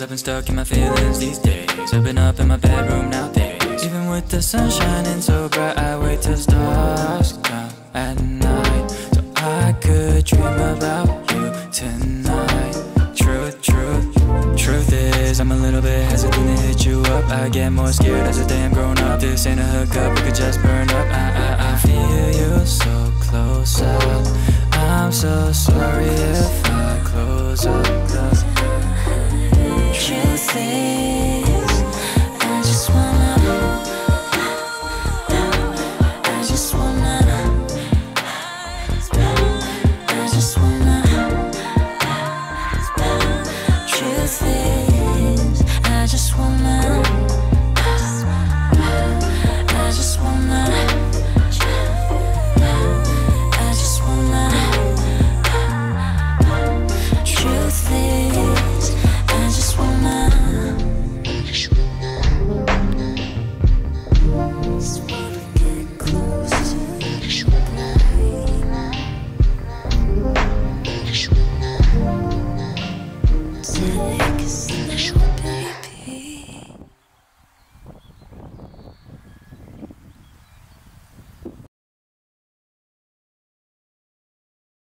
I've been stuck in my feelings these days. I've been up in my bedroom nowadays. Even with the sun shining so bright, I wait till stars come at night, so I could dream about you tonight. Truth is, I'm a little bit hesitant to hit you up. I get more scared as a damn grown up. This ain't a hookup, we could just burn up. I feel you so close up. I'm so sorry if